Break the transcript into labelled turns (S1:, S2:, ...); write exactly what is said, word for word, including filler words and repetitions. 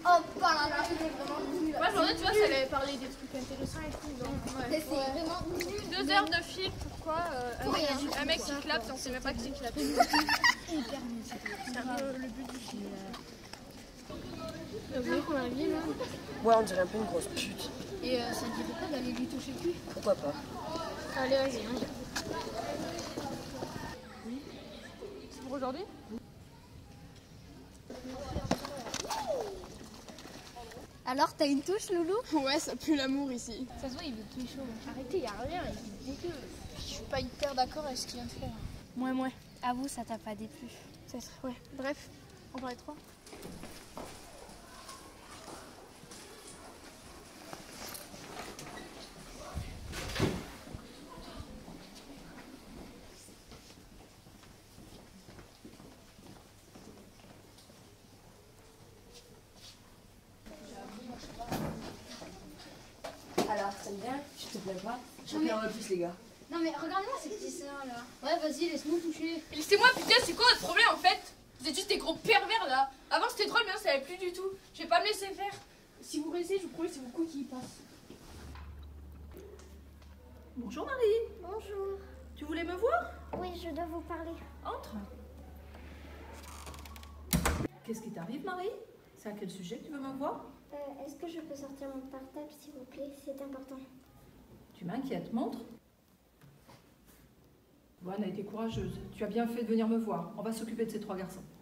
S1: Oh, pas là, là, c'est vraiment nul.
S2: Moi, j'en ai, tu vois, ça allait parler des trucs intéressants et tout. Donc, ouais.
S1: C'est vraiment nul.
S2: Deux heures de film, pourquoi euh, un, mec, un mec qui clappe, on sait même pas qui clappe. C'est un peu le but du film. Vous voyez qu'on a vu là?
S3: Ouais, on dirait un peu une grosse pute.
S1: Et euh, ça ne dirait pas d'aller lui toucher le cul?
S3: Pourquoi pas?
S2: Allez, vas-y, on y va. Oui. C'est pour aujourd'hui?
S1: Alors, t'as une touche, Loulou?
S2: Ouais, ça pue l'amour ici.
S1: Ça se voit, il veut tout chaud.
S2: Arrêtez, y a rien, il est dégueu. Je suis pas hyper d'accord avec ce qu'il vient de faire.
S1: Mouais, mouais. Avoue, ça t'a pas déplu.
S2: Peut-être, ouais. Bref, on parlait de quoi?
S3: Alors, t'aimes bien? Je te plais pas? Je te plais un peu plus, les gars.
S1: Non, mais regarde-moi ces petits seins là. Ouais, vas-y, laisse-nous toucher.
S2: Laissez-moi, putain, c'est quoi votre problème en fait? Vous êtes juste des gros pervers là. Avant c'était drôle, mais là ça allait plus du tout. Je vais pas me laisser faire. Si vous restez, je vous promets, c'est vos coups qui y passent.
S4: Bonjour Marie.
S1: Bonjour.
S4: Tu voulais me voir?
S1: Oui, je dois vous parler.
S4: Entre. Qu'est-ce qui t'arrive Marie? C'est à quel sujet que tu veux me voir?
S1: Euh, Est-ce que je peux sortir mon portable, s'il vous plaît? C'est important.
S4: Tu m'inquiètes, montre. Bon, Anna a été courageuse. Tu as bien fait de venir me voir. On va s'occuper de ces trois garçons.